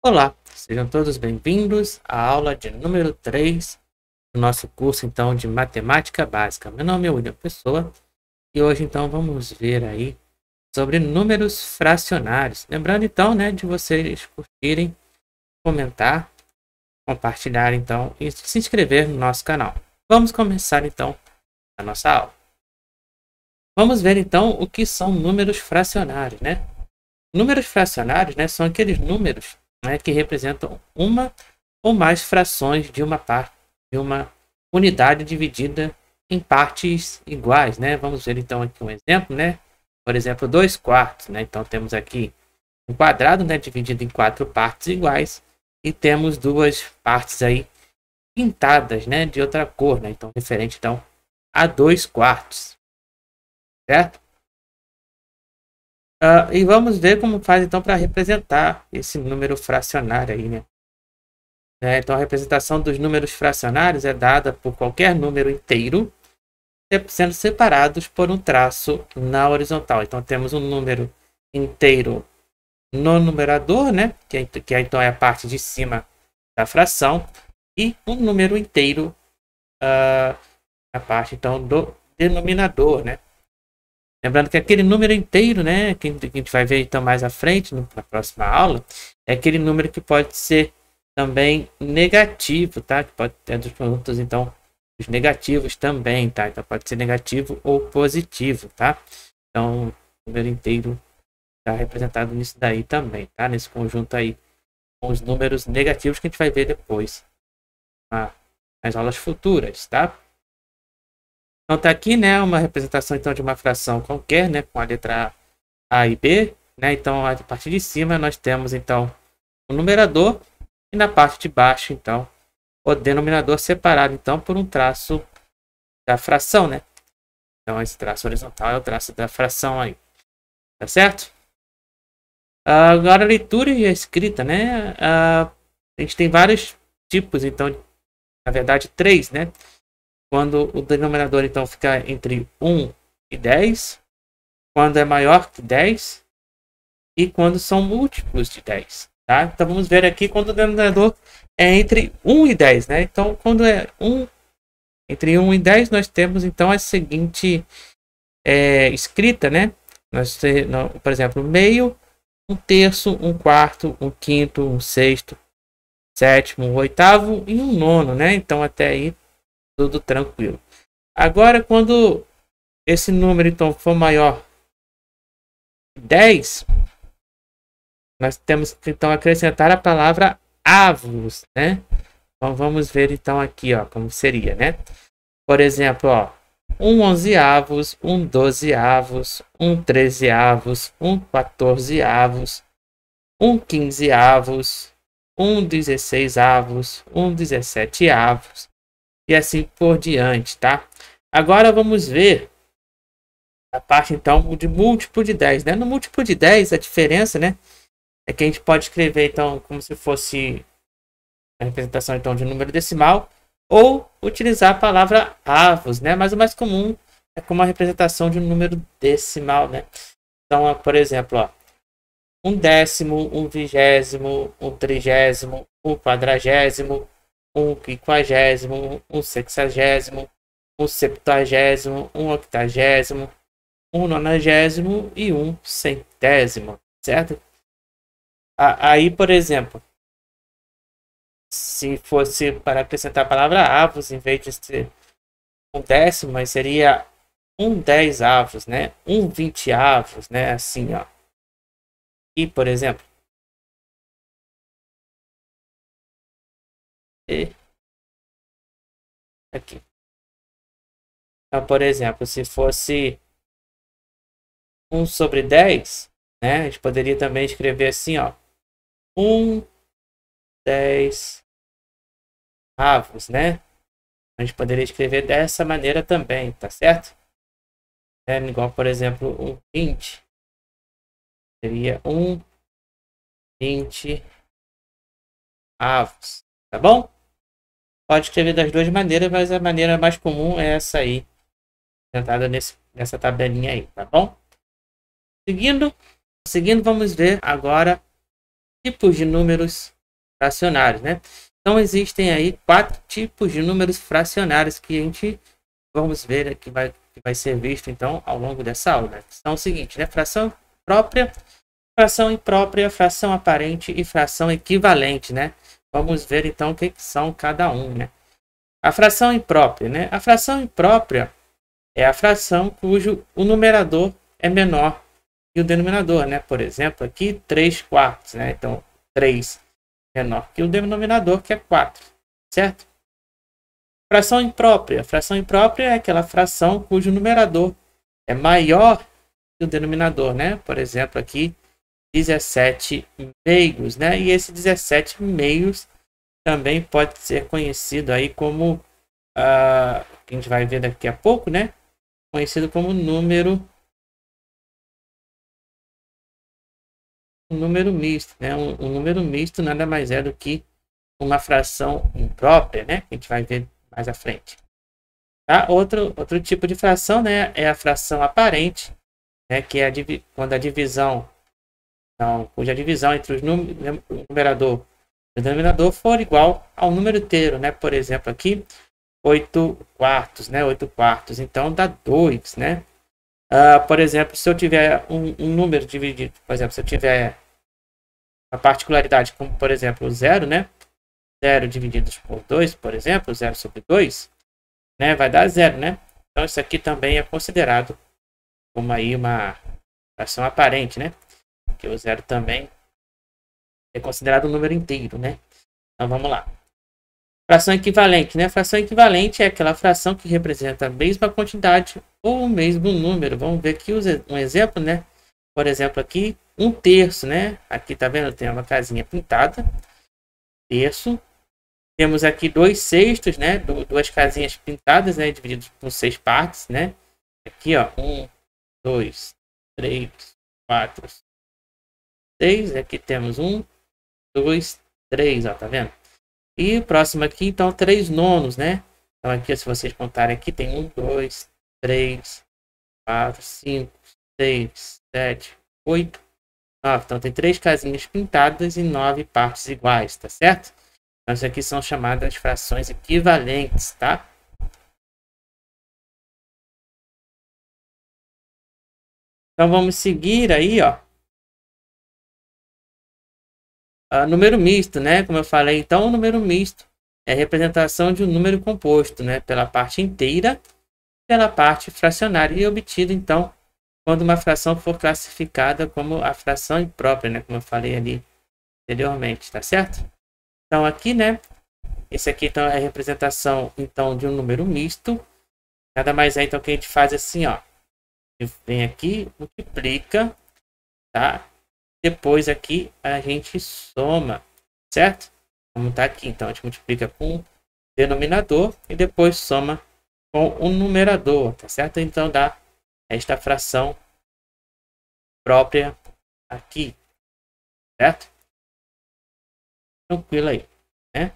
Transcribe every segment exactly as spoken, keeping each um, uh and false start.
Olá, sejam todos bem-vindos à aula de número três do nosso curso então de matemática básica. Meu nome é William Pessoa e hoje então vamos ver aí sobre números fracionários. Lembrando então, né, de vocês curtirem, comentar, compartilhar então e se inscrever no nosso canal. Vamos começar então a nossa aula. Vamos ver então o que são números fracionários, né? Números fracionários, né, são aqueles números, né, que representam uma ou mais frações de uma parte, de uma unidade dividida em partes iguais, né? Vamos ver então aqui um exemplo, né? Por exemplo, dois quartos, né? Então temos aqui um quadrado, né, dividido em quatro partes iguais e temos duas partes aí pintadas, né, de outra cor, né? Então referente então a dois quartos, certo? Uh, e vamos ver como faz então para representar esse número fracionário aí, né? É, então a representação dos números fracionários é dada por qualquer número inteiro sendo separados por um traço na horizontal. Então temos um número inteiro no numerador, né? Que, é, que é, então é a parte de cima da fração, e um número inteiro uh, a parte então do denominador, né? Lembrando que aquele número inteiro, né, que a gente vai ver então mais à frente, na próxima aula, é aquele número que pode ser também negativo, tá? Que pode ter dos produtos, então, os negativos também, tá? Então pode ser negativo ou positivo, tá? Então, o número inteiro está representado nisso daí também, tá? Nesse conjunto aí, com os números negativos que a gente vai ver depois, tá? Nas aulas futuras, tá? Então tá aqui, né, uma representação então de uma fração qualquer, né, com a letra A e B, né? Então a partir de cima nós temos então o numerador e na parte de baixo então o denominador, separado então por um traço da fração, né? Então esse traço horizontal é o traço da fração aí, tá certo? Agora a leitura e a escrita, né? A gente tem vários tipos, então, na verdade três, né? Quando o denominador então fica entre um e dez, quando é maior que dez e quando são múltiplos de dez, tá? Então vamos ver aqui quando o denominador é entre um e dez, né? Então quando é um, entre um e dez, nós temos então a seguinte é, escrita, né? Nós temos, por exemplo, meio, um terço, um quarto, um quinto, um sexto, sétimo, um oitavo e um nono, né? Então até aí tudo tranquilo. Agora, quando esse número então for maior que dez, nós temos que então acrescentar a palavra avos, né? Então vamos ver então aqui, ó, como seria, né? Por exemplo, ó, um onzeavos, um dozeavos, um trezeavos, um quatorzeavos, um quinzeavos, um dezesseisavos, um dezesseteavos. E assim por diante, tá? Agora vamos ver a parte então de múltiplo de dez, né? No múltiplo de dez, a diferença, né, é que a gente pode escrever então como se fosse a representação então de número decimal ou utilizar a palavra avos, né? Mas o mais comum é como a representação de um número decimal, né? Então, por exemplo, ó, um décimo, um vigésimo, um trigésimo, um quadragésimo, um quinquagésimo, um sexagésimo, um septuagésimo, um octagésimo, um nonagésimo e um centésimo, certo? Aí, por exemplo, se fosse para acrescentar a palavra avos, em vez de ser um décimo, mas seria um dez avos, né? Um vinte avos, né? Assim, ó. E, por exemplo, e aqui. Então, por exemplo, se fosse um sobre dez, né? A gente poderia também escrever assim, ó. um, dez avos, né? A gente poderia escrever dessa maneira também, tá certo? É igual, por exemplo, um vinte. Seria um, vinte avos, tá bom? Pode escrever das duas maneiras, mas a maneira mais comum é essa aí, apresentada nesse, nessa tabelinha aí, tá bom? Seguindo, seguindo, vamos ver agora tipos de números fracionários, né? Então existem aí quatro tipos de números fracionários que a gente vamos ver que vai, que vai ser visto então ao longo dessa aula, né? São o seguinte, né? Fração própria, fração imprópria, fração aparente e fração equivalente, né? Vamos ver então o que são cada um, né? A fração imprópria, né? A fração imprópria é a fração cujo o numerador é menor que o denominador, né? Por exemplo, aqui três quartos, né? Então, três menor que o denominador, que é quatro, certo? Fração imprópria. Fração imprópria é aquela fração cujo numerador é maior que o denominador, né? Por exemplo, aqui dezessete meios, né? E esse dezessete meios também pode ser conhecido aí como, uh, que a gente vai ver daqui a pouco, né? Conhecido como número um número misto, né? Um, um número misto nada mais é do que uma fração imprópria, né? A gente vai ver mais à frente. Tá? Outro, outro tipo de fração, né? É a fração aparente, né? Que é a quando a divisão, então, cuja divisão entre os num, o numerador e o denominador for igual ao número inteiro, né? Por exemplo, aqui oito quartos, né? oito quartos, então dá dois, né? Uh, por exemplo, se eu tiver um, um número dividido, por exemplo, se eu tiver uma particularidade como, por exemplo, o zero, né? zero dividido por dois, por exemplo, zero sobre dois, né? Vai dar zero, né? Então, isso aqui também é considerado como aí uma fração aparente, né? Porque o zero também é considerado um número inteiro, né? Então, vamos lá. Fração equivalente, né? Fração equivalente é aquela fração que representa a mesma quantidade ou o mesmo número. Vamos ver aqui um exemplo, né? Por exemplo, aqui um terço, né? Aqui tá vendo? Tem uma casinha pintada. Terço. Temos aqui dois sextos, né? Duas casinhas pintadas, né? Divididos por seis partes, né? Aqui, ó. Um, dois, três, quatro, seis. Aqui temos um, dois, três, ó. Tá vendo? E o próximo aqui, então, três nonos, né? Então, aqui, se vocês contarem aqui, tem um, dois, três, quatro, cinco, seis, sete, oito, nove. Então, tem três casinhas pintadas e nove partes iguais, tá certo? Então, isso aqui são chamadas frações equivalentes, tá? Então, vamos seguir aí, ó. Uh, número misto, né? Como eu falei, então, o número misto é a representação de um número composto, né? Pela parte inteira, pela parte fracionária e obtido, então, quando uma fração for classificada como a fração imprópria, né? Como eu falei ali anteriormente, tá certo? Então, aqui, né? Esse aqui, então, é a representação, então, de um número misto. Nada mais é, então, que a gente faz assim, ó. Vem aqui, multiplica, tá? Depois aqui a gente soma, certo? Como tá aqui, então a gente multiplica com o denominador e depois soma com o numerador, tá certo? Então dá esta fração própria aqui, certo? Tranquilo aí, né?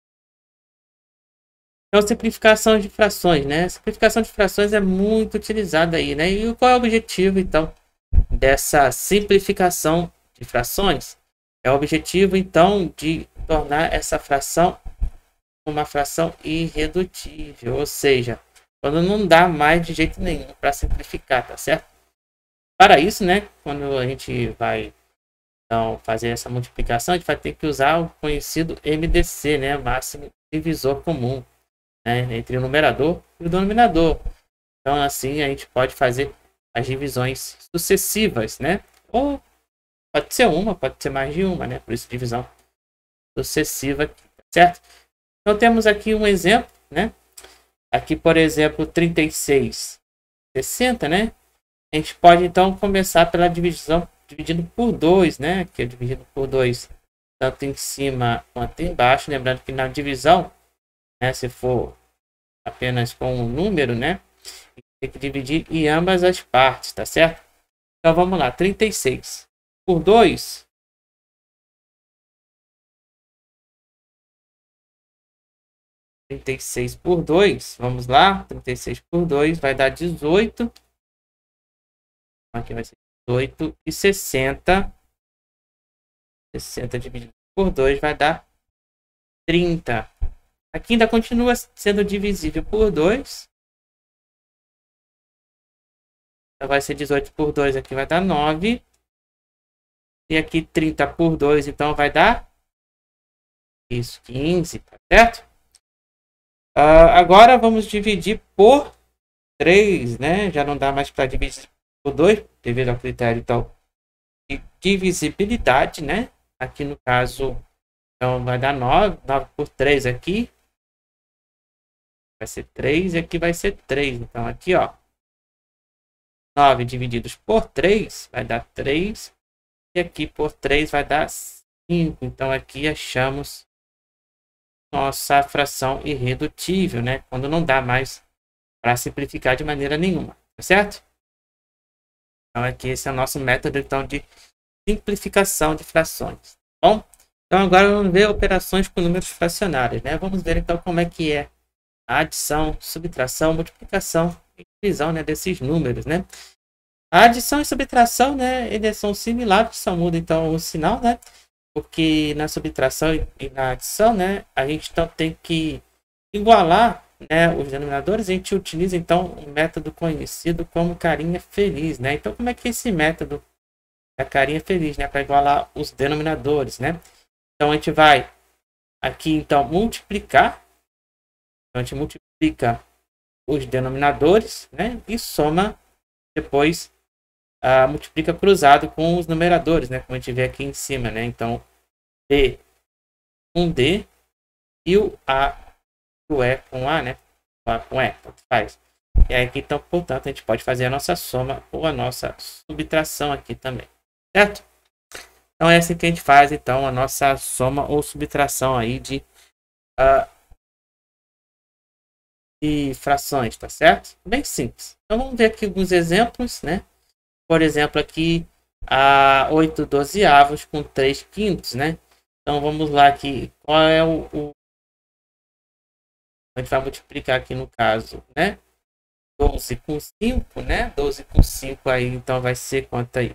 Então, simplificação de frações, né? Simplificação de frações é muito utilizada aí, né? E qual é o objetivo, então, dessa simplificação de frações? É o objetivo, então, de tornar essa fração uma fração irredutível, ou seja, quando não dá mais de jeito nenhum para simplificar, tá certo? Para isso, né, quando a gente vai então fazer essa multiplicação, a gente vai ter que usar o conhecido M D C, né, máximo divisor comum, né, entre o numerador e o denominador. Então, assim, a gente pode fazer as divisões sucessivas, né? Ou pode ser uma, pode ser mais de uma, né? Por isso, divisão sucessiva, certo? Então, temos aqui um exemplo, né? Aqui, por exemplo, trinta e seis, sessenta, né? A gente pode, então, começar pela divisão dividido por dois, né? Que é dividido por dois, tanto em cima quanto embaixo. Lembrando que na divisão, né? Se for apenas com um número, né? Tem que dividir em ambas as partes, tá certo? Então vamos lá, trinta e seis por dois. trinta e seis por dois, vamos lá, trinta e seis por dois vai dar dezoito. Aqui vai ser dezoito e sessenta. sessenta dividido por dois vai dar trinta. Aqui ainda continua sendo divisível por dois. Então vai ser dezoito por dois, aqui vai dar nove. E aqui trinta por dois, então vai dar isso, quinze, tá certo? Uh, agora vamos dividir por três, né? Já não dá mais para dividir por dois, devido ao critério então, de divisibilidade, né? Aqui no caso, então vai dar nove, nove por três aqui. Vai ser três e aqui vai ser três. Então aqui, ó, nove divididos por três vai dar três. E aqui por três vai dar cinco. Então aqui achamos nossa fração irredutível, né? Quando não dá mais para simplificar de maneira nenhuma, tá certo? Então aqui esse é o nosso método então de simplificação de frações, tá bom? Então agora vamos ver operações com números fracionários, né? Vamos ver então como é que é a adição, subtração, multiplicação e divisão, né, desses números, né? A adição e subtração, né, eles são similares, só muda então o sinal, né? Porque na subtração e na adição, né, a gente então tem que igualar, né, os denominadores. A gente utiliza então um método conhecido como carinha feliz, né? Então como é que é esse método da carinha feliz, né, para igualar os denominadores, né? Então a gente vai aqui então multiplicar, então, a gente multiplica os denominadores, né, e soma depois. Uh, multiplica cruzado com os numeradores, né? Como a gente vê aqui em cima, né? Então, D com D e o A e o E com A, né? O A com E, tanto faz. E aí aqui, então, portanto, a gente pode fazer a nossa soma ou a nossa subtração aqui também, certo? Então, é assim que a gente faz, então, a nossa soma ou subtração aí de, uh, de frações, tá certo? Bem simples. Então, vamos ver aqui alguns exemplos, né? Por exemplo, aqui a oito dozeavos com três quintos, né? Então vamos lá aqui. Qual é o, o... A gente vai multiplicar aqui no caso, né? doze com cinco, né? doze com cinco aí, então vai ser quanto aí?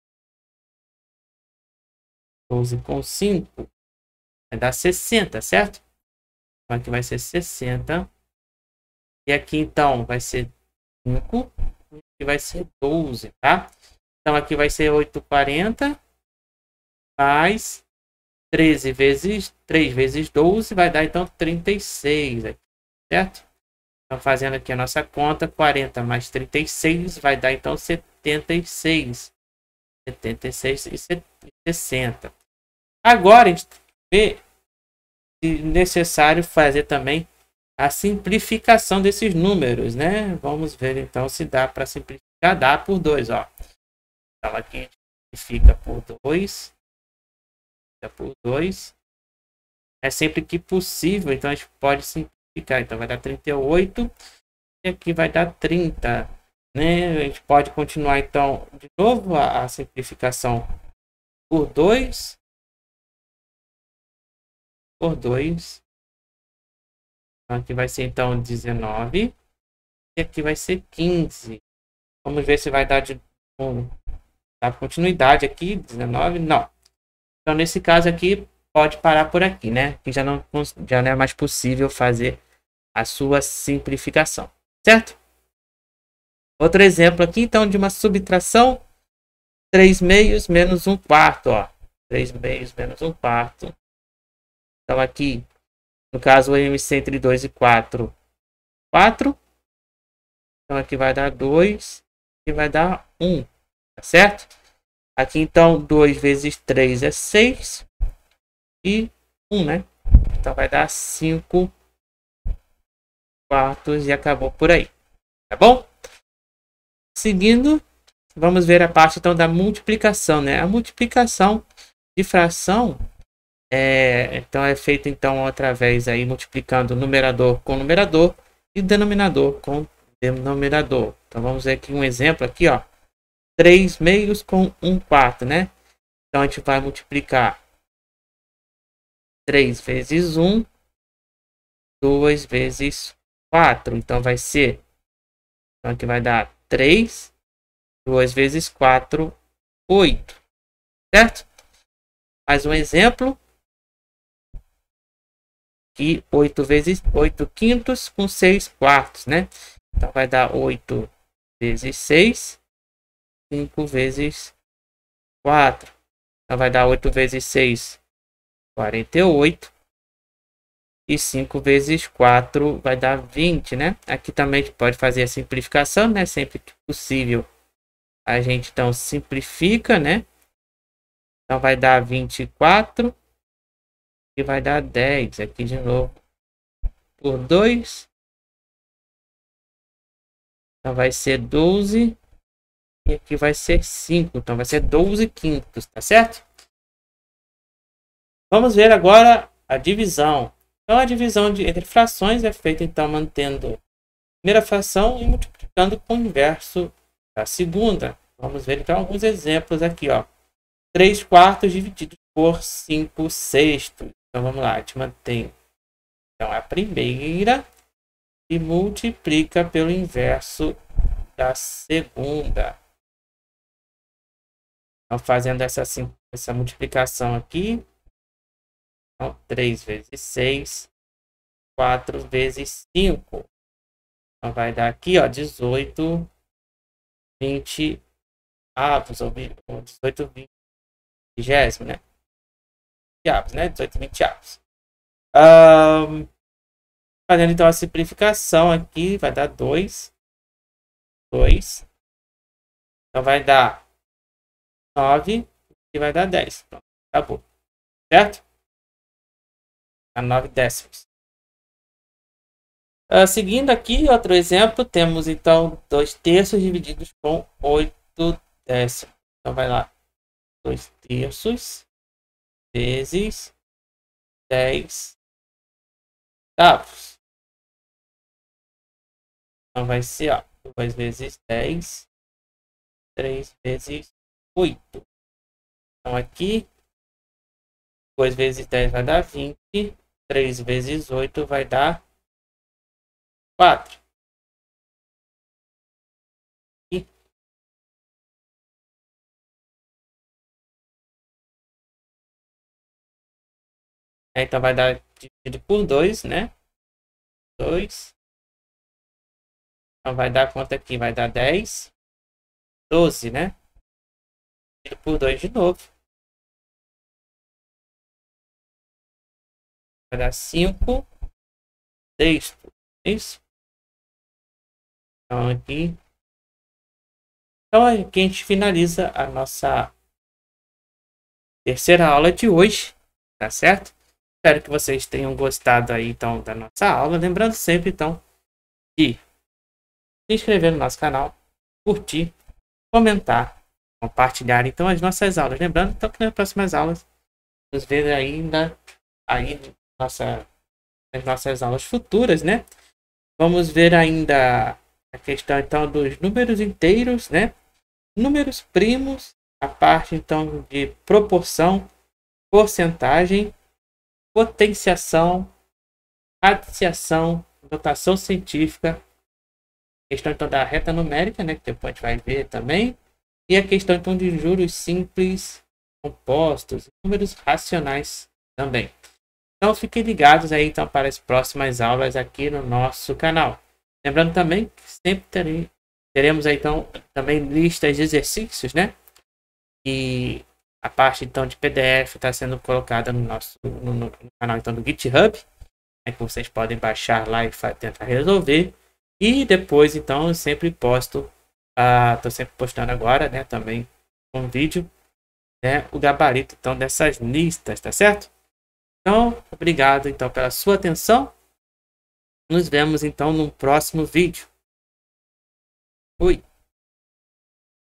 doze com cinco vai dar sessenta, certo? Então aqui vai ser sessenta. E aqui então vai ser cinco. Que vai ser doze, tá? Então aqui vai ser oito quarenta mais treze vezes três vezes doze vai dar então trinta e seis, certo? Então fazendo aqui a nossa conta, quarenta mais trinta e seis vai dar então setenta e seis. setenta e seis e sessenta. Agora a gente vê se necessário fazer também a simplificação desses números, né? Vamos ver então se dá para simplificar. Dá por dois, ó. Então aqui a gente simplifica por dois. Por dois. É sempre que possível, então a gente pode simplificar. Então vai dar trinta e oito. E aqui vai dar trinta. Né? A gente pode continuar então de novo a, a simplificação por dois. Por dois. Então aqui vai ser então dezenove. E aqui vai ser quinze. Vamos ver se vai dar de um, dar continuidade aqui. dezenove, não. Então nesse caso aqui pode parar por aqui, né? Que já não, já não é mais possível fazer a sua simplificação, certo? Outro exemplo aqui então de uma subtração. três meios menos um quarto, ó. três meios menos um quarto. Então aqui, no caso o M C entre dois e quatro, quatro. Então aqui vai dar dois e vai dar um, tá certo? Aqui então dois vezes três é seis e um, né? Então vai dar cinco quartos e acabou por aí, tá bom? Seguindo, vamos ver a parte então da multiplicação, né? A multiplicação de fração é, então é feita então através aí multiplicando numerador com numerador e denominador com denominador. Então vamos ver aqui um exemplo aqui, ó. três meios com um quarto, né? Então a gente vai multiplicar três vezes um, dois vezes quatro. Então vai ser, então aqui vai dar três, duas vezes quatro, oito, certo? Mais um exemplo. aqui oito vezes oito quintos com seis quartos, né? Então vai dar oito vezes seis, cinco vezes quatro. Então vai dar oito vezes seis, quarenta e oito. E cinco vezes quatro vai dar vinte, né? Aqui também a gente pode fazer a simplificação, né? Sempre que possível a gente então simplifica, né? Então vai dar vinte e quatro e vai dar dez aqui de novo por dois. Então vai ser doze e aqui vai ser cinco. Então vai ser doze quintos, tá certo? Vamos ver agora a divisão. Então a divisão de, entre frações é feita então mantendo a primeira fração e multiplicando com o inverso da segunda. Vamos ver então alguns exemplos aqui, ó. três quartos dividido por cinco sextos. Então vamos lá, a gente mantém então a primeira e multiplica pelo inverso da segunda. Então fazendo essa, essa multiplicação aqui. Então, três vezes seis, quatro vezes cinco. Então vai dar aqui, ó, dezoito, vinte avos, ou dezoito, vinte vigésimo, né? Avos, né? dezoito, vinte avos. Um, fazendo então a simplificação aqui, vai dar dois. dois. Então vai dar nove e vai dar dez. Pronto, acabou. Certo? A nove décimos. Uh, seguindo aqui, outro exemplo, temos então dois terços divididos com oito décimos. Então vai lá, dois terços vezes dez avos. Então vai ser, ó, dois vezes dez, três vezes oito. Então aqui, dois vezes dez vai dar vinte, três vezes oito vai dar quatro. E então vai dar dividido por dois, né? dois. Então vai dar quanto aqui? Vai dar dez. doze, né? Dividido por dois de novo. Vai dar cinco sextos. Isso. Então aqui. Então aqui a gente finaliza a nossa terceira aula de hoje. Tá certo? Espero que vocês tenham gostado aí então da nossa aula. Lembrando sempre então de se inscrever no nosso canal, curtir, comentar, compartilhar então as nossas aulas. Lembrando então que nas próximas aulas nos ver ainda aí nossa, nas nossas aulas futuras, né? Vamos ver ainda a questão então dos números inteiros, né? Números primos, a parte então de proporção, porcentagem, potenciação, radiciação, notação científica, questão então da reta numérica, né, que depois a gente vai ver também, e a questão então de juros simples, compostos, números racionais também. Então fiquem ligados aí então para as próximas aulas aqui no nosso canal. Lembrando também que sempre terei, teremos aí então também listas de exercícios, né? E a parte então de P D F está sendo colocada no nosso no, no canal então do GitHub, né, que vocês podem baixar lá e tentar resolver. E depois então eu sempre posto, uh, tô sempre postando agora, né, também um vídeo, né, o gabarito então dessas listas, tá certo? Então, obrigado então pela sua atenção. Nos vemos então no próximo vídeo. Fui.